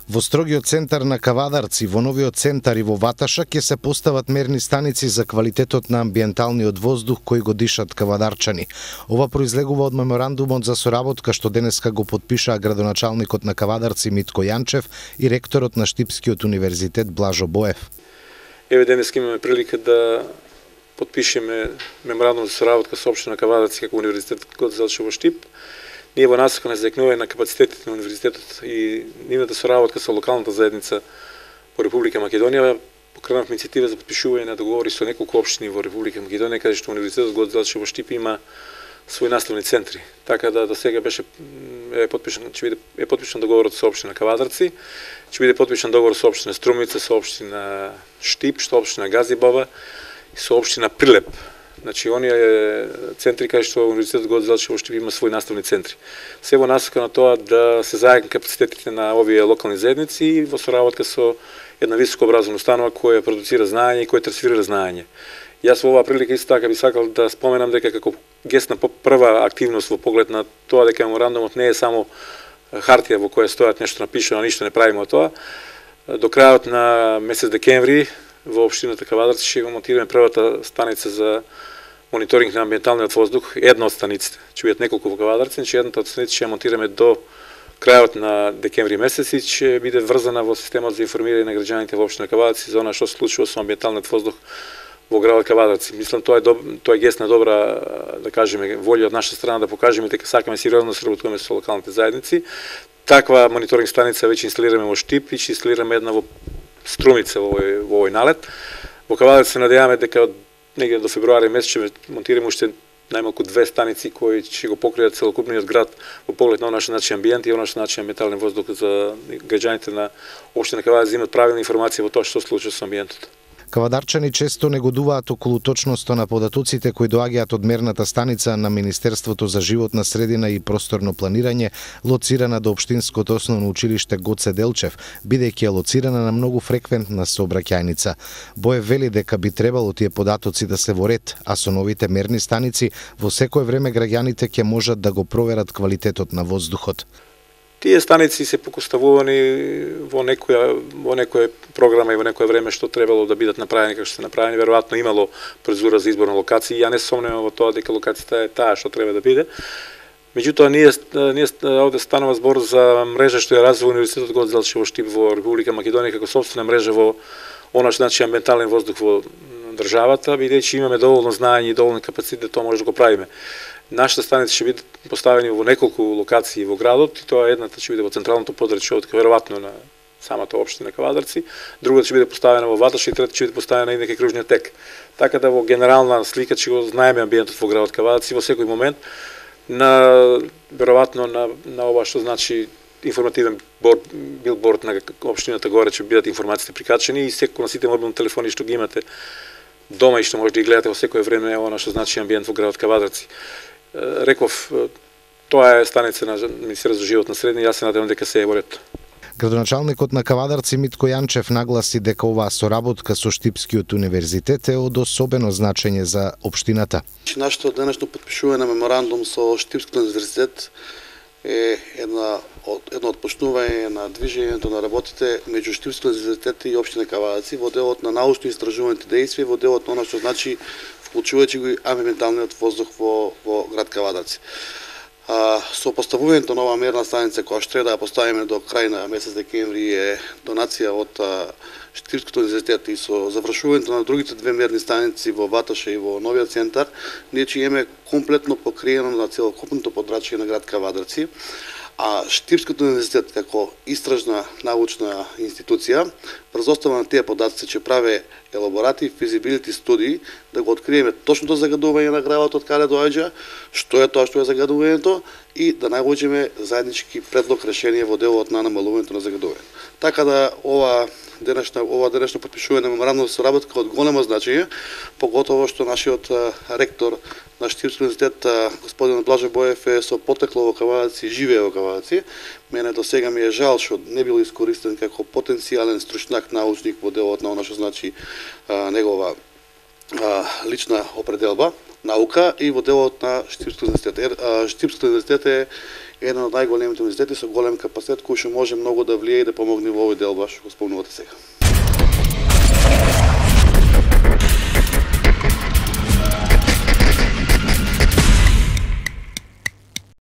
Во строгиот центар на Кавадарци, во новиот центар и во Ваташа ќе се постават мерни станици за квалитетот на амбиенталниот воздух кој го дишат кавадарчани. Ова произлегува од меморандумот за соработка што денеска го подпишаа градоначалникот на Кавадарци Митко Јанчев и ректорот на Штипскиот универзитет Блажо Боев. Еве денеска имаме прилика да подпишеме меморандум за соработка со општина Кавадарци како универзитет кој заврши во Штип. Ние во насока на зајакнување на капацитетите на универзитетот и нивната соработка со локалната заедница во Република Македонија покренавме иницијатива за подпишување на договори со неколку општини во Република Македонија каде што универзитетот го заврши во Штип има своји наставни центри. Така да до сега ќе биде подпишан договорот со општина Кавадарци, ќе биде подпишан договор со општина Струмица, со општина Штип, со општина Газибаба и со општина Прилеп. Значи, оние центри кај што универзитетот го заврши во Штип има своји наставни центри. Се во насока на тоа да се зајакнат капацитетите на овие локални заедници и во соработка со една високообразовна установа која продуцира знаење и која трансферира знаење. Јас во оваа прилика исто така би сакал да споменам дека како гест на прва активност во поглед на тоа дека меморандумот не е само хартија во која стојат нешто напишано, ништо не правиме од тоа. До крајот на месец декември во општината Кавадарци ќе го монтираме првата станица за мониторинг на амбиенталниот воздух, една од станиците. Ќе бидат неколку во Кавадарци, значи едната од станиците ќе ја монтираме до крајот на декември месец и ќе биде врзана во системот за информирање на граѓаните во општина Кавадарци за она што се случува со амбиенталниот воздух во градот Кавадарци. Мислам тоа е гест на добра, да кажеме, волја од наша страна да покажеме дека сакаме сериозно да соработуваме со локалните заедници. Таква мониторинг станица веќе инсталираме во Штип и ќе инсталираме една во Струмица во овој налет. Во Кавадарци се надеваме дека негде до февруари месец ќе монтираме уште најмалку 2 станици кои ќе го покријат целокупниот град во поглед на нашиот начин амбиент и нашиот начин амбиентален воздух за граѓаните на општина Кавадарци да имат правилна информација во тоа што се случува со амбиентот. Кавадарчани често негодуваат околу точноста на податоците кои доаѓаат од мерната станица на Министерството за животна средина и просторно планирање, лоцирана до општинското основно училиште Гоце Делчев, бидејќи е лоцирана на многу фреквентна сообраќајница. Боев вели дека би требало тие податоци да се во ред, а со новите мерни станици во секое време граѓаните ќе можат да го проверат квалитетот на воздухот. Тие станици се покоставувани во некоја програма и во некое време што требало да бидат направени како што се направени. Веројатно имало процедура за избор на локации. Ја не сомневам во тоа дека локацијата е таа што треба да биде. Меѓутоа, ние овде станува збор за мрежа што ја развива универзитетот го заврши во Штип во Република Македонија како сопствена мрежа во она што значи амбиентален воздух во државата, бидејќи имаме доволно знаење и доволен капацитет да тоа може да го правиме. Нашата станица ќе биде поставени во неколку локации во градот и тоа едната ќе биде во централното подрачје од веројатно на самата општина Кавадарци, другата ќе биде поставена во Ваташ и трета ќе биде поставена и некај кружниот тек. Така да во генерална слика ќе го знаеме амбиентот во градот Кавадарци во секој момент веројатно на ова што значи информативен билборд на општината горе ќе бидат информациите прикачени и секој на сите мобилни телефони што ги имате дома и што може да ги гледате во секое време е она што значи амбиент во градот Кавадарци. Реков, тоа е станица на Министерството за животна средина и јас се надевам дека се е во ред. Градоначалникот на Кавадарци Митко Јанчев нагласи дека оваа соработка со Штипскиот универзитет е од особено значење за општината. Нашето денешно подпишување на меморандум со Штипскиот универзитет е едно отпочнување на движењето на работите меѓу Штипскиот универзитет и општина Кавадарци во делот на научно-истражуваните действија, во делот на она што значи вклучувајќи го и амбиенталниот воздух во град Кавадарци. Со поставувањето на оваа мерна станица која што треба да поставиме до крај на месец декември е донација од Штипскиот универзитет и со завршувањето на другите две мерни станици во Ваташа и во новиот центар, ние ќе имаме комплетно покриено на целокупното подрачје на град Кавадарци. А Штипскиот универзитет како истражна научна институција врз основа на тие податоци ќе прави елаборати, физибилити студии да го откриеме точното загадување на градот од каде доаѓа, што е тоа што е загадувањето и да најдеме заеднички предлог решение во делот на намалувањето на загадувањето. Така да ова денешно подпишување на меморандум за соработка од големо значење, поготово што нашиот ректор на Штипскиот универзитет господин Блажо Боев е со потекло во Кавадарци и живее во Кавадарци. Мене до сега ми е жал што не бил искористен како потенцијален стручнак научник во делот на она што значи негова лична определба. наука и во делот на Штипскиот универзитет. Штипскиот универзитет е еден од најголемите универзитети со голем капацитет кој што може многу да влијае и да помогне во овој дел баш што го спомнувате сега.